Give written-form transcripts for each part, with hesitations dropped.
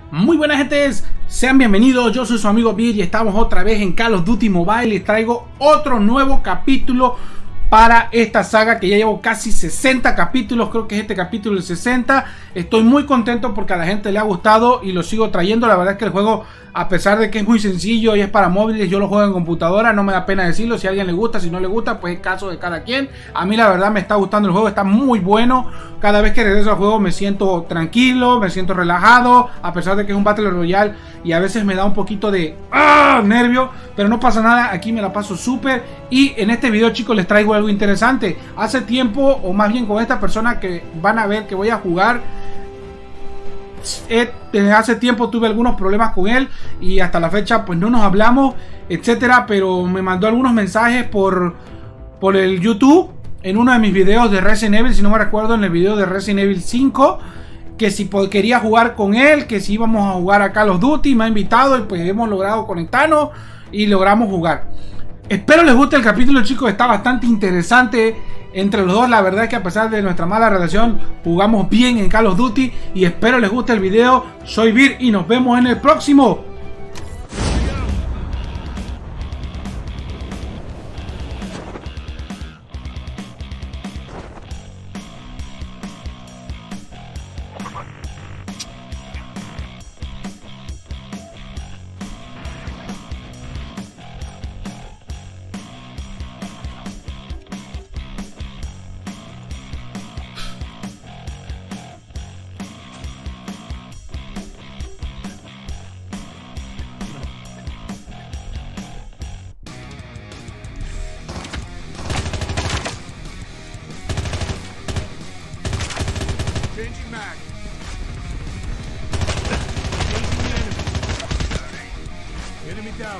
Muy buenas gentes, sean bienvenidos, yo soy su amigo Bir y estamos otra vez en Call of Duty Mobile. Les traigo otro nuevo capítulo para esta saga que ya llevo casi 60 capítulos, creo que es este capítulo el 60. Estoy muy contento porque a la gente le ha gustado y lo sigo trayendo. La verdad es que el juego, a pesar de que es muy sencillo y es para móviles, yo lo juego en computadora, no me da pena decirlo. Si a alguien le gusta, si no le gusta, pues es caso de cada quien. A mí la verdad me está gustando el juego, está muy bueno. Cada vez que regreso al juego me siento tranquilo, me siento relajado, a pesar de que es un Battle Royale y a veces me da un poquito de nervio, pero no pasa nada, aquí me la paso súper. Y en este video, chicos, les traigo algo interesante. Hace tiempo, o más bien con esta persona que van a ver que voy a jugar, hace tiempo tuve algunos problemas con él y hasta la fecha pues no nos hablamos, etcétera, pero me mandó algunos mensajes por el YouTube en uno de mis videos de Resident Evil, si no me recuerdo, en el video de Resident Evil 5, que si quería jugar con él, que si íbamos a jugar a Call of Duty. Me ha invitado y pues hemos logrado conectarnos y logramos jugar. Espero les guste el capítulo, chicos, está bastante interesante entre los dos. La verdad es que a pesar de nuestra mala relación, jugamos bien en Call of Duty y espero les guste el video. Soy Bir y nos vemos en el próximo. Changing mag. Enemy down.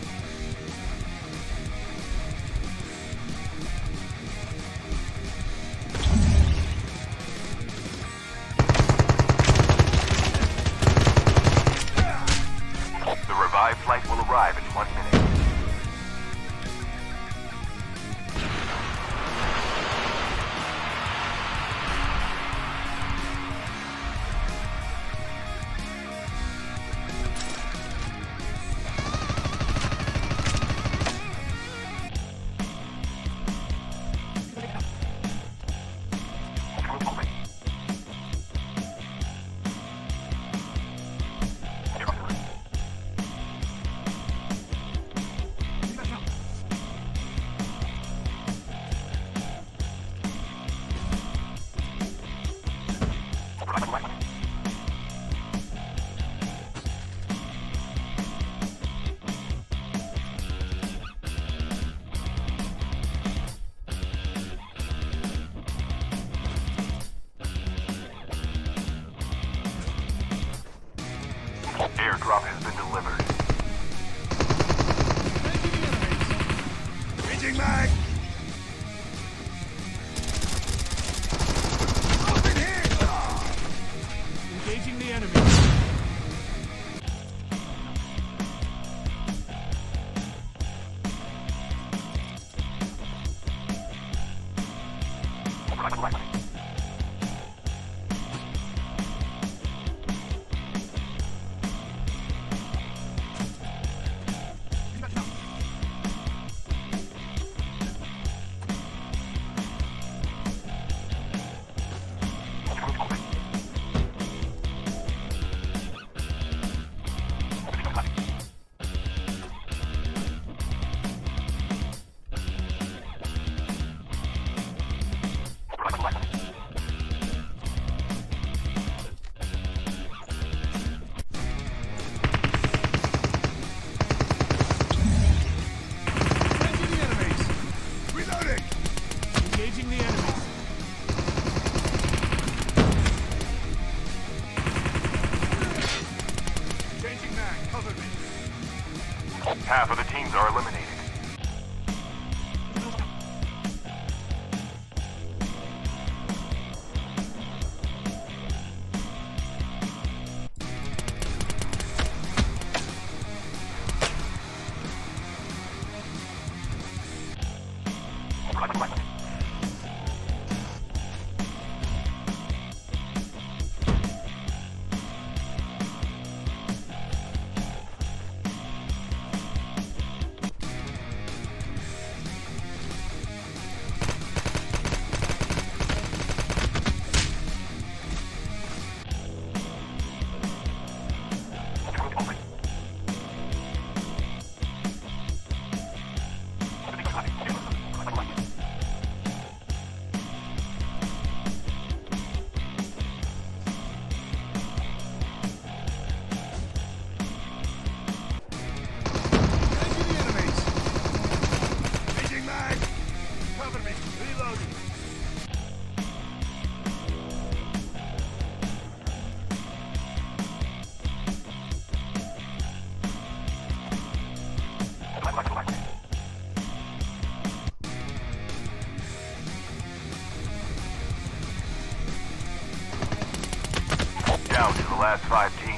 The revived flight will arrive in 1 minute. Airdrop has been delivered. Changing mag. Engaging the enemy. Engaging the enemies. Changing mag. Cover me. Half of the teams are eliminated. last 5 teams.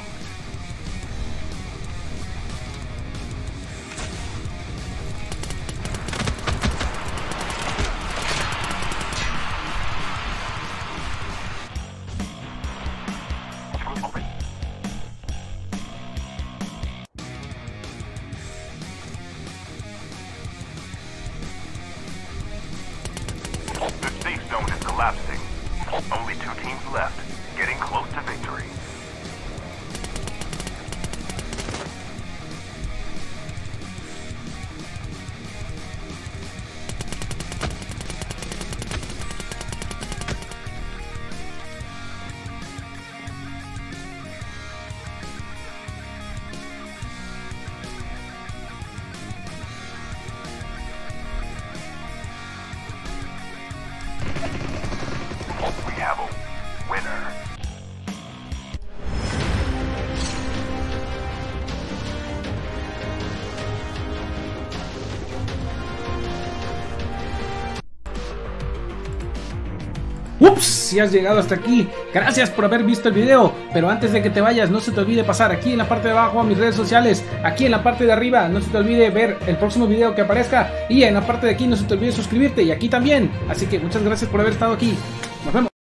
The safe zone is collapsing. Only 2 teams left, getting close to victory. We have a winner. Ups, si has llegado hasta aquí, gracias por haber visto el video, pero antes de que te vayas no se te olvide pasar aquí en la parte de abajo a mis redes sociales, aquí en la parte de arriba no se te olvide ver el próximo video que aparezca y en la parte de aquí no se te olvide suscribirte y aquí también, así que muchas gracias por haber estado aquí, nos vemos.